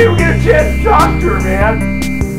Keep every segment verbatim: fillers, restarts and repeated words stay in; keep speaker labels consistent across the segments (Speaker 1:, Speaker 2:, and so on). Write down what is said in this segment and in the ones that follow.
Speaker 1: even get a chance to talk to her, man.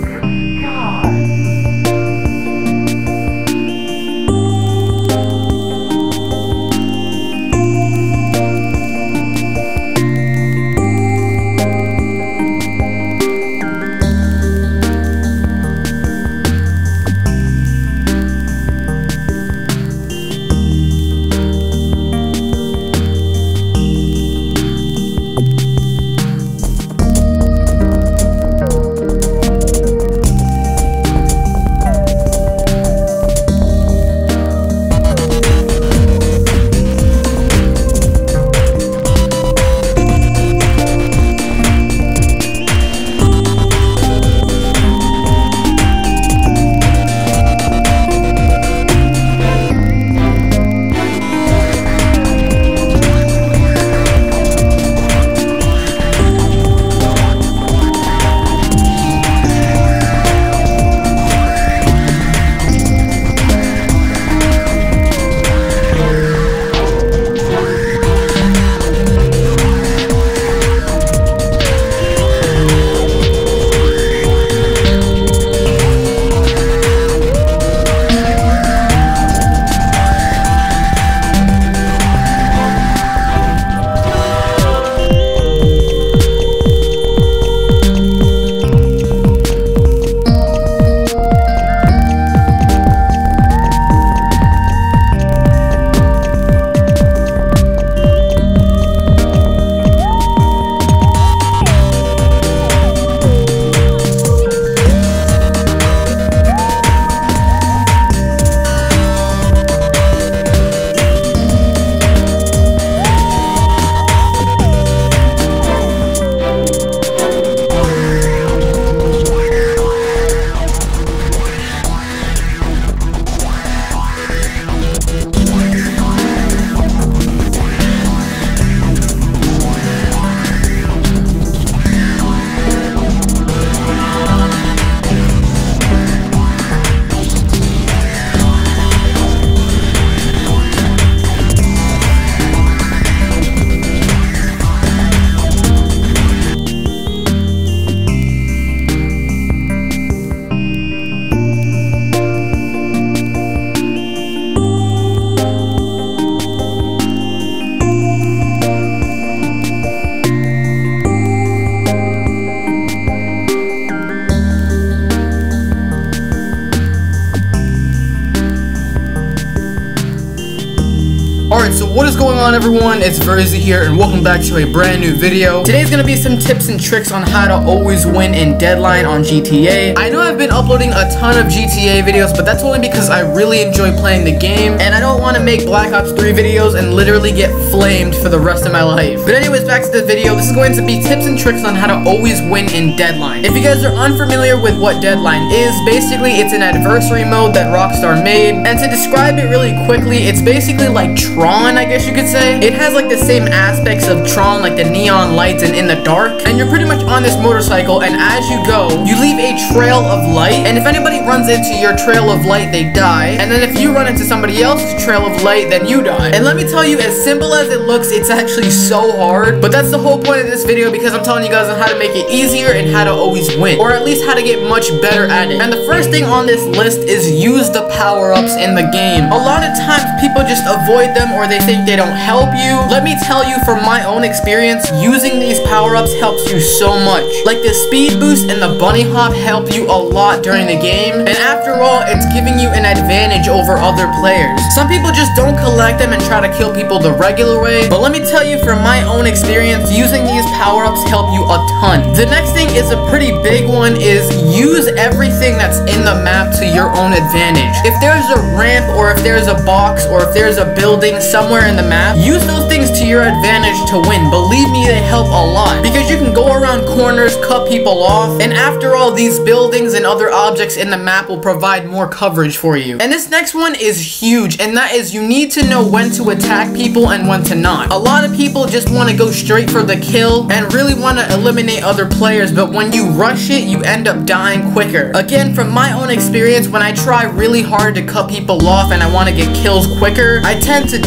Speaker 2: Alright, so what is going on, everyone? It's Verzi here, and welcome back to a brand new video. Today's gonna be some tips and tricks on how to always win in Deadline on G T A. I know I've been uploading a ton of G T A videos, but that's only because I really enjoy playing the game, and I don't want to make Black Ops three videos and literally get flamed for the rest of my life. But anyways, back to the video. This is going to be tips and tricks on how to always win in Deadline. If you guys are unfamiliar with what Deadline is, basically it's an adversary mode that Rockstar made, and to describe it really quickly, it's basically like Tron, I guess you could say. It has like the same aspects of Tron, like the neon lights and in the dark, and you're pretty much on this motorcycle, and as you go, you leave a trail of light, and if anybody runs into your trail of light, they die, and then if you run into somebody else's trail of light, then you die. And let me tell you, as simple as it looks, it's actually so hard, but that's the whole point of this video, because I'm telling you guys on how to make it easier and how to always win, or at least how to get much better at it. And the first thing on this list is use the power-ups in the game. A lot of times people just avoid them, or they think they don't help you. Let me tell you from my own experience, using these power-ups helps you so much. Like the speed boost and the bunny hop help you a lot during the game, and after all, it's giving you an advantage over other players. Some people just don't collect them and try to kill people the regular way, but let me tell you from my own experience, using these power-ups help you a ton. The next thing is a pretty big one, is use everything that's in the map to your own advantage. If there's a ramp, or if there's a box, or if there's a building somewhere in the map, use those things to your advantage to win. Believe me, they help a lot, because you can go around corners, cut people off, and after all, these buildings and other objects in the map will provide more coverage for you. And this next one is huge, and that is you need to know when to attack people and when to not. A lot of people just want to go straight for the kill and really want to eliminate other players, but when you rush it, you end up dying quicker. Again, from my own experience, when I try really hard to cut people off and I want to get kills quicker, I tend to die more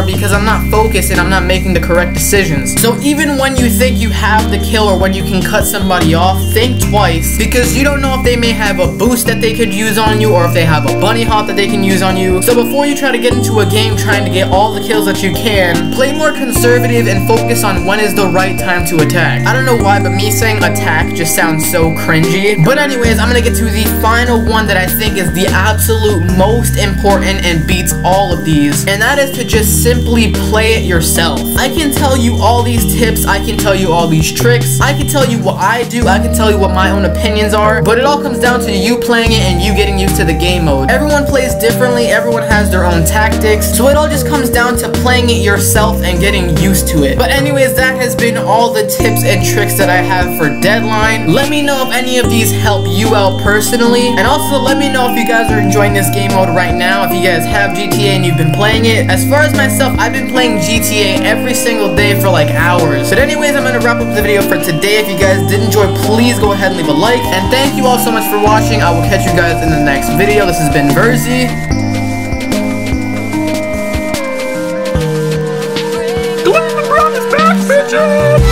Speaker 2: because I'm not focused and I'm not making the correct decisions. So even when you think you have the kill or when you can cut somebody off, think twice, because you don't know if they may have a boost that they could use on you or if they have a bunny hop that they can use on you. So before you try to get into a game trying to get all the kills that you can, play more conservative and focus on when is the right time to attack. I don't know why, but me saying attack just sounds so cringy. But anyways, I'm gonna get to the final one that I think is the absolute most important and beats all of these, and that is to just simply play it yourself. I can tell you all these tips, I can tell you all these tricks, I can tell you what I do, I can tell you what my own opinions are, but it all comes down to you playing it and you getting used to the game mode. Everyone plays differently, everyone has their own tactics, so it all just comes down to playing it yourself and getting used to it. But anyways, that has been all the tips and tricks that I have for Deadline. Let me know if any of these help you out personally, and also let me know if you guys are enjoying this game mode right now, if you guys have G T A and you've been playing it. As far as myself, I've been playing G T A every single day for like hours. But anyways, I'm gonna wrap up the video for today. If you guys did enjoy, please go ahead and leave a like, and thank you all so much for watching. I will catch you guys in the next video. This has been Verzi.
Speaker 1: Glenn the Brown is back, bitches!